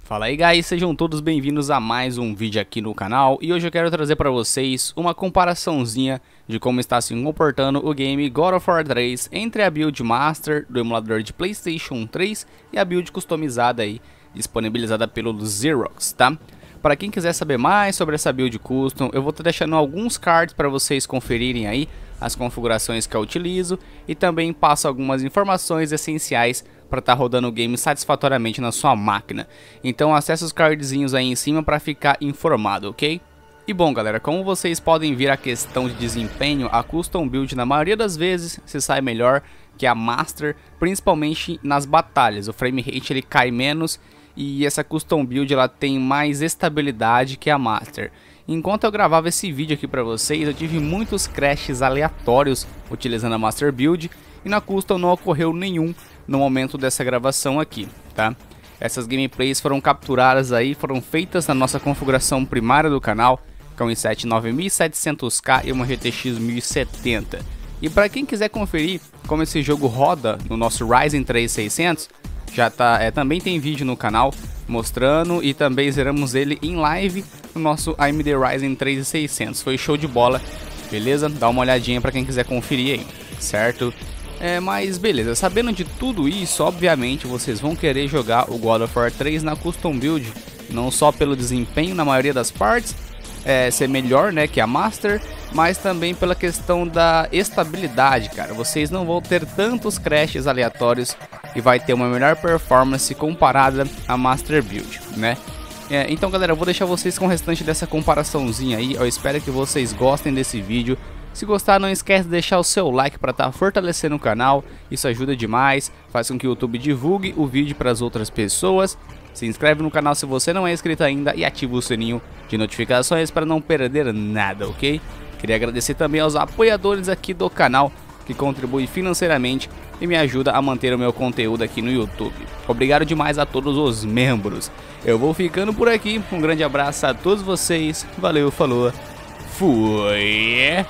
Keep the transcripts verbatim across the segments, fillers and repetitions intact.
Fala aí, guys, sejam todos bem-vindos a mais um vídeo aqui no canal. E hoje eu quero trazer para vocês uma comparaçãozinha de como está se comportando o game God of War três entre a build Master do emulador de PlayStation três e a build customizada aí, disponibilizada pelo Xerox, tá? Para quem quiser saber mais sobre essa build custom, eu vou estar deixando alguns cards para vocês conferirem aí as configurações que eu utilizo e também passo algumas informações essenciais para estar rodando o game satisfatoriamente na sua máquina. Então acesse os cardzinhos aí em cima para ficar informado, ok? E bom, galera, como vocês podem ver, a questão de desempenho, a custom build na maioria das vezes se sai melhor que a Master, principalmente nas batalhas. O frame rate ele cai menos e essa custom build ela tem mais estabilidade que a Master. Enquanto eu gravava esse vídeo aqui pra vocês, eu tive muitos crashes aleatórios utilizando a Master Build e na custom não ocorreu nenhum no momento dessa gravação aqui, tá? Essas gameplays foram capturadas aí, foram feitas na nossa configuração primária do canal, com um i sete nove mil e setecentos K e uma G T X mil e setenta. E para quem quiser conferir como esse jogo roda no nosso Ryzen três seiscentos, já tá, é, também tem vídeo no canal mostrando, e também zeramos ele em live no nosso A M D Ryzen três seiscentos. Foi show de bola, beleza? Dá uma olhadinha para quem quiser conferir aí, certo? É, mas beleza, sabendo de tudo isso, obviamente vocês vão querer jogar o God of War três na custom build, não só pelo desempenho na maioria das partes, é, ser melhor, né, que a Master, mas também pela questão da estabilidade, cara. Vocês não vão ter tantos crashes aleatórios e vai ter uma melhor performance comparada à Master Build, né? É, então, galera, eu vou deixar vocês com o restante dessa comparaçãozinha aí. Eu espero que vocês gostem desse vídeo. Se gostar, não esquece de deixar o seu like para estar fortalecendo o canal. Isso ajuda demais, faz com que o YouTube divulgue o vídeo para as outras pessoas. Se inscreve no canal se você não é inscrito ainda e ativa o sininho de notificações para não perder nada, ok? Queria agradecer também aos apoiadores aqui do canal, que contribuem financeiramente e me ajuda a manter o meu conteúdo aqui no YouTube. Obrigado demais a todos os membros. Eu vou ficando por aqui, um grande abraço a todos vocês, valeu, falou, fui!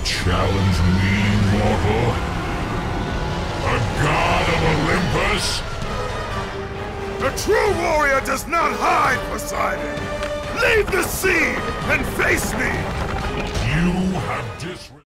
challenge me, mortal? A god of Olympus? A true warrior does not hide, Poseidon! Leave the sea and face me! You have disrespected